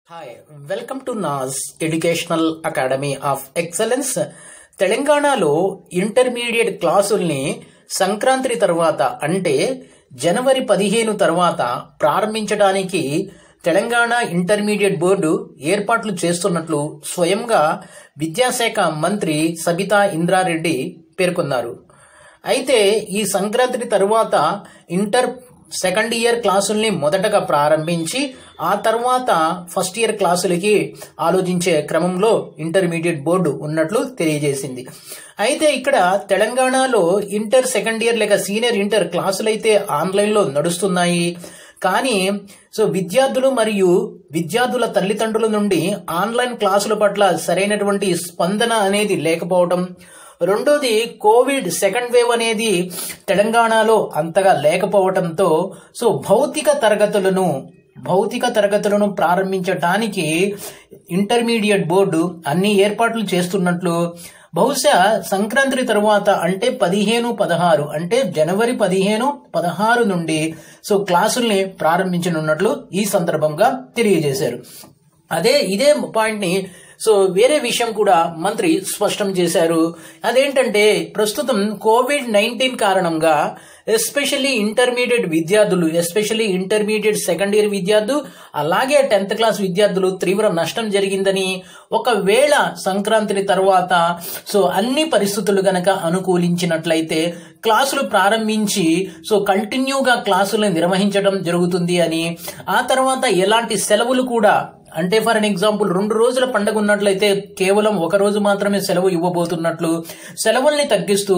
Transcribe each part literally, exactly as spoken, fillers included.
Hi welcome to Naas educational academy of excellence. తెలంగాణలో intermediate క్లాసుల్ని సంక్రాంతి తర్వాత అంటే జనవరి పదిహేను తర్వాత ప్రారంభించడానికి తెలంగాణ ఇంటర్మీడియట్ బోర్డు ఏర్పాట్లు చేస్తున్నట్లు స్వయంగా విద్యాశాఖ మంత్రి సబితా ఇంద్రారెడ్డి పేర్కొన్నారు. అయితే ఈ సంక్రాంతి తరువాత ఇంటర్ సెకండ్ ఇయర్ క్లాసుల్ని మొదటగా ప్రారంభించి ఆ తర్వాత ఫస్ట్ ఇయర్ క్లాసులకి ఆలోచించే క్రమంలో ఇంటర్మీడియట్ బోర్డు ఉన్నట్లు తెలియజేసింది. అయితే ఇక్కడ తెలంగాణలో ఇంటర్ సెకండ్ ఇయర్ లేక సీనియర్ ఇంటర్ క్లాసులు అయితే ఆన్లైన్లో నడుస్తున్నాయి. కానీ సో విద్యార్థులు మరియు విద్యార్థుల తల్లిదండ్రుల నుండి ఆన్లైన్ క్లాసుల పట్ల సరైనటువంటి స్పందన అనేది లేకపోవడం, రెండోది కోవిడ్ సెకండ్ వేవ్ అనేది తెలంగాణలో అంతగా లేకపోవడంతో సో భౌతిక తరగతులను భౌతిక తరగతులను ప్రారంభించడానికి ఇంటర్మీడియట్ బోర్డు అన్ని ఏర్పాట్లు చేస్తున్నట్లు, బహుశా సంక్రాంతి తరువాత అంటే పదిహేను పదహారు అంటే జనవరి పదిహేను పదహారు నుండి సో క్లాసుల్ని ప్రారంభించనున్నట్లు ఈ సందర్భంగా తెలియజేశారు. అదే ఇదే పాయింట్ ని సో వేరే విషయం కూడా మంత్రి స్పష్టం చేశారు. అదేంటంటే ప్రస్తుతం కోవిడ్ నైన్టీన్ కారణంగా ఎస్పెషల్లీ ఇంటర్మీడియట్ విద్యార్థులు ఎస్పెషల్లీ ఇంటర్మీడియట్ సెకండ్ ఇయర్ విద్యార్థులు అలాగే టెన్త్ క్లాస్ విద్యార్థులు తీవ్ర నష్టం జరిగిందని, ఒకవేళ సంక్రాంతి తర్వాత సో అన్ని పరిస్థితులు గనక అనుకూలించినట్లయితే క్లాసులు ప్రారంభించి సో కంటిన్యూగా క్లాసులు నిర్వహించడం జరుగుతుంది అని, ఆ తర్వాత ఎలాంటి సెలవులు కూడా అంటే ఫర్ అన్ ఎగ్జాంపుల్ రెండు రోజుల పండుగ ఉన్నట్లయితే కేవలం ఒక రోజు మాత్రమే సెలవు ఇవ్వబోతున్నట్లు, సెలవుల్ని తగ్గిస్తూ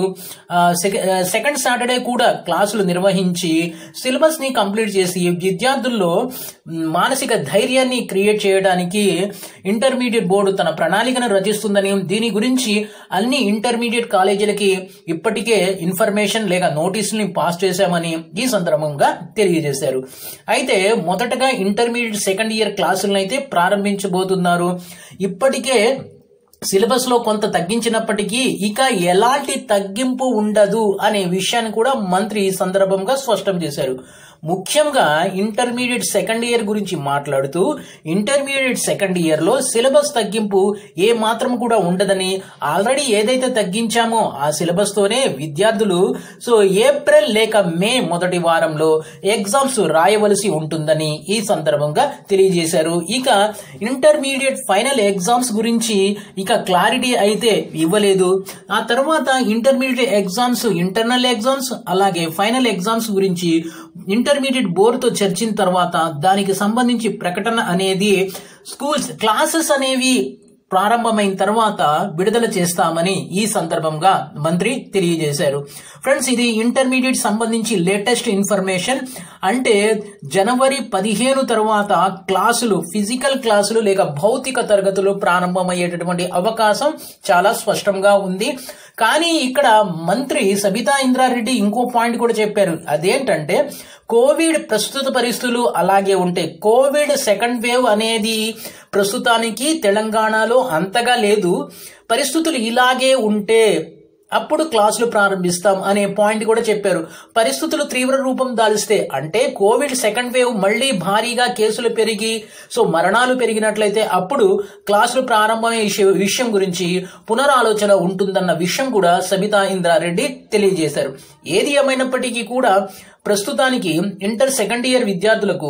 సెకండ్ సాటర్డే కూడా క్లాసులు నిర్వహించి సిలబస్ ని కంప్లీట్ చేసి విద్యార్థుల్లో మానసిక ధైర్యాన్ని క్రియేట్ చేయడానికి ఇంటర్మీడియట్ బోర్డు తన ప్రణాళికను రచిస్తుందని, దీని గురించి అన్ని ఇంటర్మీడియట్ కాలేజీలకి ఇప్పటికే ఇన్ఫర్మేషన్ లేక నోటీసుల్ని పాస్ చేశామని ఈ సందర్భంగా తెలియజేశారు. అయితే మొదటగా ఇంటర్మీడియట్ సెకండ్ ఇయర్ క్లాసులను అయితే ప్రారంభించబోతున్నారు. ఇప్పటికే సిలబస్ లో కొంత తగ్గించినప్పటికీ ఇక ఎలాంటి తగ్గింపు ఉండదు అనే విషయాన్ని కూడా మంత్రి ఈ సందర్భంగా స్పష్టం చేశారు. ముఖ్యంగా ఇంటర్మీడియట్ సెకండ్ ఇయర్ గురించి మాట్లాడుతూ ఇంటర్మీడియట్ సెకండ్ ఇయర్ లో సిలబస్ తగ్గింపు ఏ మాత్రం కూడా ఉండదని, ఆల్రెడీ ఏదైతే తగ్గించామో ఆ సిలబస్ తోనే విద్యార్థులు సో ఏప్రిల్ లేక మే మొదటి వారంలో ఎగ్జామ్స్ రాయవలసి ఉంటుందని ఈ సందర్భంగా తెలియజేశారు. ఇక ఇంటర్మీడియట్ ఫైనల్ ఎగ్జామ్స్ గురించి ఇక క్లారిటీ అయితే ఇవ్వలేదు. ఆ తర్వాత ఇంటర్మీడియట్ ఎగ్జామ్స్ ఇంటర్నల్ ఎగ్జామ్స్ అలాగే ఫైనల్ ఎగ్జామ్స్ గురించి ఇంటర్మీడియట్ బోర్డుతో చర్చించిన తర్వాత దానికి సంబంధించి ప్రకటన అనేది స్కూల్స్ క్లాసెస్ అనేవి ప్రారంభమైన తర్వాత విడుదల చేస్తామని ఈ సందర్భంగా మంత్రి తెలియజేశారు. ఫ్రెండ్స్, ఇది ఇంటర్మీడియట్ సంబంధించి లేటెస్ట్ ఇన్ఫర్మేషన్. అంటే జనవరి పదిహేను తర్వాత క్లాసులు ఫిజికల్ క్లాసులు లేక భౌతిక తరగతులు ప్రారంభమయ్యేటటువంటి అవకాశం చాలా స్పష్టంగా ఉంది. కానీ ఇక్కడ మంత్రి సబితా ఇంద్రారెడ్డి ఇంకో పాయింట్ కూడా చెప్పారు. అదేంటంటే కోవిడ్ ప్రస్తుత పరిస్థితులు అలాగే ఉంటే కోవిడ్ సెకండ్ వేవ్ అనేది ప్రస్తుతానికి తెలంగాణలో అంతగా లేదు, పరిస్థితులు ఇలాగే ఉంటే అప్పుడు క్లాసులు ప్రారంభిస్తాం అనే పాయింట్ కూడా చెప్పారు. పరిస్థితులు తీవ్ర రూపం దాల్స్తే అంటే కోవిడ్ సెకండ్ వేవ్ మళ్లీ భారీగా కేసులు పెరిగి సో మరణాలు పెరిగినట్లయితే అప్పుడు క్లాసులు ప్రారంభమయ్యే విషయం గురించి పునరాలోచన ఉంటుందన్న విషయం కూడా సబితా ఇంద్రారెడ్డి తెలియజేశారు. ఏది ఏమైనప్పటికీ కూడా ప్రస్తుతానికి ఇంటర్ సెకండ్ ఇయర్ విద్యార్థులకు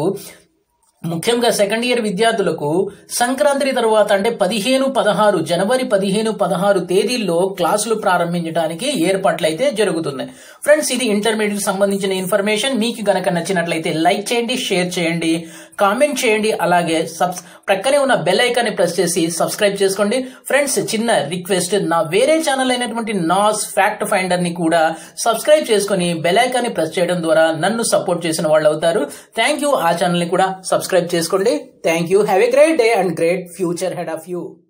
ముఖ్యంగా సెకండ్ ఇయర్ విద్యార్థులకు సంక్రాంతి తర్వాత అంటే పదిహేను పదహారు జనవరి పదిహేను పదహారు తేదీల్లో క్లాసులు ప్రారంభించడానికి ఏర్పాట్లయితే జరుగుతున్నాయి. ఫ్రెండ్స్, ఇది ఇంటర్మీడియట్ సంబంధించిన ఇన్ఫర్మేషన్. మీకు గనక నచ్చినట్లయితే లైక్ చేయండి, షేర్ చేయండి, కామెంట్ చేయండి, అలాగే సబ్స్ ప్రక్కనే ఉన్న బెల్ ఐకాన్ని ప్రెస్ చేసి సబ్స్క్రైబ్ చేసుకోండి. ఫ్రెండ్స్, చిన్న రిక్వెస్ట్, నా వేరే ఛానల్ అయినటువంటి నాస్ ఫ్యాక్ట్ ఫైండర్ ని కూడా సబ్స్క్రైబ్ చేసుకుని బెల్ ఐకాన్ని ప్రెస్ చేయడం ద్వారా నన్ను సపోర్ట్ చేసిన వాళ్ళు అవుతారు. Thank you. ఆ ఛానల్ ని కూడా సబ్స్క్రైబ్ చేసుకోండి. Thank you. Have a great day and great future ahead of you.